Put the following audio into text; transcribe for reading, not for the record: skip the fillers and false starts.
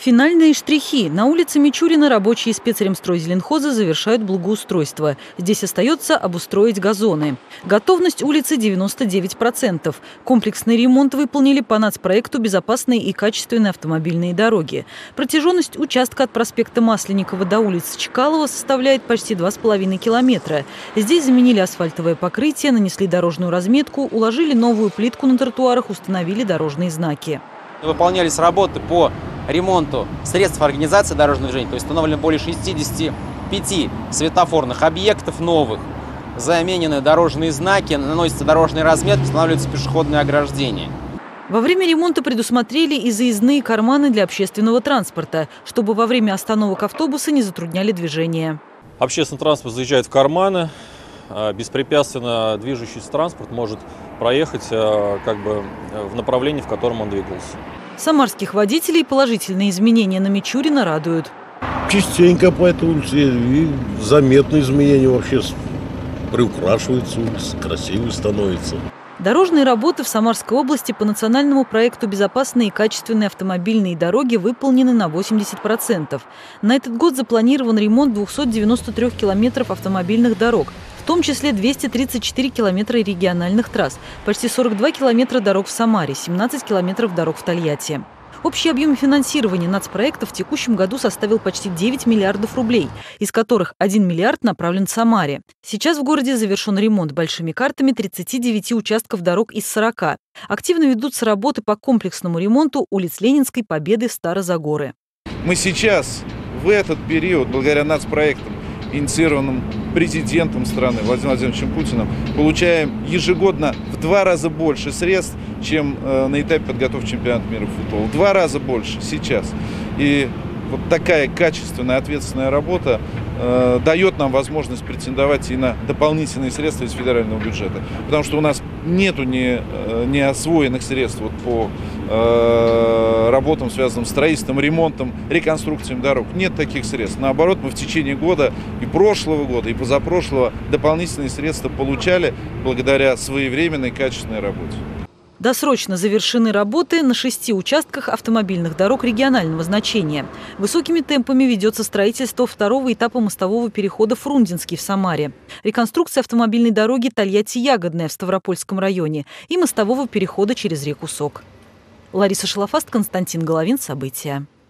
Финальные штрихи. На улице Мичурина рабочие спецремстройзеленхоза завершают благоустройство. Здесь остается обустроить газоны. Готовность улицы 99%. Комплексный ремонт выполнили по нацпроекту «Безопасные и качественные автомобильные дороги». Протяженность участка от проспекта Масленникова до улицы Чкалова составляет почти 2,5 километра. Здесь заменили асфальтовое покрытие, нанесли дорожную разметку, уложили новую плитку на тротуарах, установили дорожные знаки. Выполнялись работы по ремонту средств организации дорожного движения, то есть установлено более 65 светофорных объектов новых, заменены дорожные знаки, наносятся дорожные разметки, устанавливаются пешеходные ограждения. Во время ремонта предусмотрели и заездные карманы для общественного транспорта, чтобы во время остановок автобуса не затрудняли движение. Общественный транспорт заезжает в карманы, беспрепятственно движущийся транспорт может проехать в направлении, в котором он двигался. Самарских водителей положительные изменения на Мичурина радуют. Частенько по этой улице и заметные изменения вообще. Приукрашивается улица, красивой становится. Дорожные работы в Самарской области по национальному проекту «Безопасные и качественные автомобильные дороги» выполнены на 80%. На этот год запланирован ремонт 293 километров автомобильных дорог, в том числе 234 километра региональных трасс, почти 42 километра дорог в Самаре, 17 километров дорог в Тольятти. Общий объем финансирования нацпроекта в текущем году составил почти 9 миллиардов рублей, из которых 1 миллиард направлен Самаре. Сейчас в городе завершен ремонт большими картами 39 участков дорог из 40. Активно ведутся работы по комплексному ремонту улиц Ленинской, Победы, Старозагоры. Мы сейчас, в этот период, благодаря нацпроектам, инициированным президентом страны Владимиром Владимировичем Путиным, получаем ежегодно в 2 раза больше средств, чем на этапе подготовки чемпионата мира по футболу. В 2 раза больше сейчас. И вот такая качественная, ответственная работа дает нам возможность претендовать и на дополнительные средства из федерального бюджета. Потому что у нас нету неосвоенных средств по работам, связанным с строительством, ремонтом, реконструкцией дорог. Нет таких средств. Наоборот, мы в течение года, и прошлого года, и позапрошлого, дополнительные средства получали благодаря своевременной качественной работе. Досрочно завершены работы на 6 участках автомобильных дорог регионального значения. Высокими темпами ведется строительство второго этапа мостового перехода Фрунзенский в Самаре, реконструкция автомобильной дороги Тольятти-Ягодная в Ставропольском районе и мостового перехода через реку Сок. Лариса Шалафаст, Константин Головин. События.